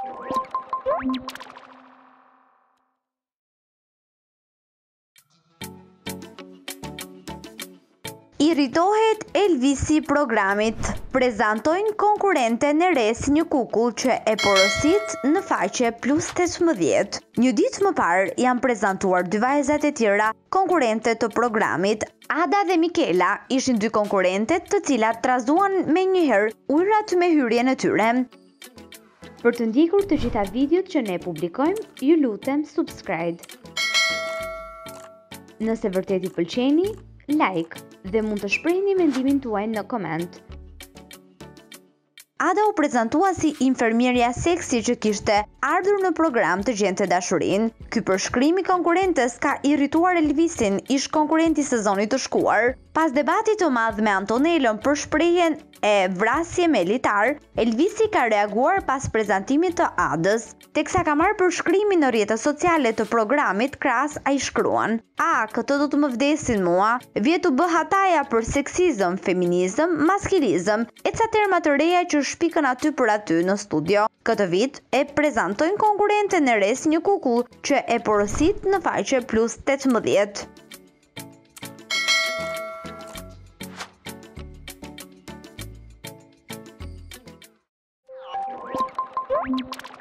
I rritohet Elvisi programit. Prezantojnë konkurrente në re si një kukull që e porosit në faqe plus 18. Një ditë më parë janë prezantuar dy vajzat e tjera konkurrente të programit. Ada dhe Mikela ishin dy konkurrentet të cilat trazuan me njëherë ujrat me hyrjen e tyre. Për të ndjekur të gjitha videot që ne publikojmë, ju lutem subscribe. Nëse vërtet ju pëlqeni, like dhe mund të shprehni mendimin tuaj në koment. Ada u prezantua si infermierja seksi që kishte ardhur në program të gjente dashurinë. Ky përshkrim i konkurrentes ka irrituar Elvisin, ish konkurrenti i sezonit të shkuar. Pas debatit të madh me Antonelën për shprehjen e vrasje me litar, Elvisi ka reaguar pas prezantimit të Adës. Teksa ka marrë përshkrimin në rrjetet sociale të programit, krahas ai shkruan: "A, këtë do të më vdesin mua, vjet u bë hataja për seksizëm, feminizëm, maskilizëm, e ca terma të reja që shpikën aty për aty në studio. Këtë vit e prezantojnë konkurrente në re si një kukull që e porosit në faqe plus 18.